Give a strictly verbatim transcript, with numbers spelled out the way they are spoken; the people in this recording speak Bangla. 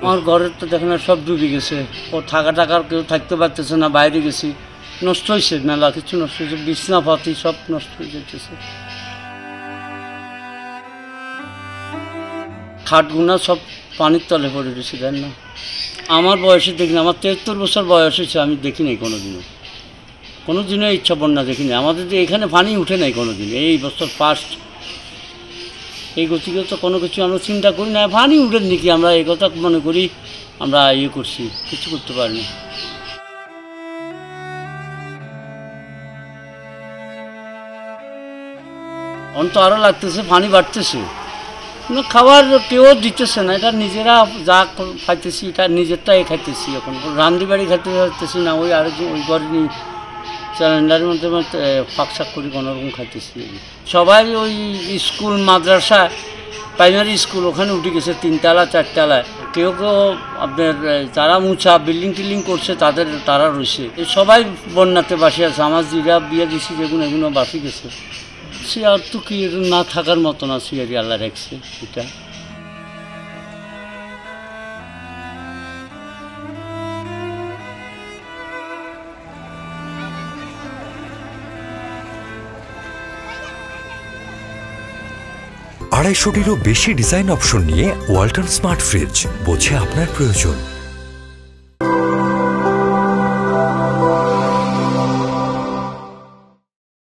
আমার ঘরের তো দেখেন সব ডুবে গেছে, ও থাকা টাকার কেউ থাকতে পারতেছে না, বাইরে গেছি, নষ্ট হয়েছে, মেলা কিছু নষ্ট হয়েছে, বিছনাপাতি সব নষ্ট হয়ে যেতেছে। খাটগুনা সব পানির তলে পড়ে গেছে, দেন না। আমার বয়সে দেখিনি, আমার তেহাত্তর বছর বয়স হয়েছে, আমি দেখিনি কোনো দিনও, কোনো দিনও ইচ্ছা বন্যা দেখিনি। আমাদের যে এখানে পানি উঠে নাই কোনো দিন, এই বছর ফার্স্ট। এই গতিকে তো কোনো কিছু আমরা চিন্তা করি না, পানি উঠেন নাকি আমরা এই কথা মনে করি, আমরা ইয়ে করছি, কিছু করতে পারিনি। অন্ত আরও লাগতেছে, পানি বাড়তেছে, কিন্তু খাবার কেউ দিতেছে না, এটা নিজেরা যা খাইতেছি এটা নিজেরটাই খাইতেছি। এখন রান্দি বাড়ি খাইতে পারতেছি না, ওই আরও ওই ঘরে নিয়ে সিলিন্ডারের মধ্যে ফাঁক শাক করি কোনোরকম খাইতেছি। সবাই ওই স্কুল মাদ্রাসা প্রাইমারি স্কুল ওখানে উঠে গেছে তিনতলা চারতলায়, কেউ কেউ আপনার যারা উঁচা বিল্ডিং টিল্ডিং করছে তাদের তারা রয়েছে, সবাই বন্যাতে বাসে আছে। আমার জিরা বিয়ে দিছি যেগুলো এগুলো বাসি গেছে, সে আর তো কি না থাকার মতন আছে আর আল্লাহ রাখছে এটা। আড়াইশোটিরও বেশি ডিজাইন অপশন নিয়ে ওয়ালটন স্মার্ট ফ্রিজ, বোঝে আপনার প্রয়োজন।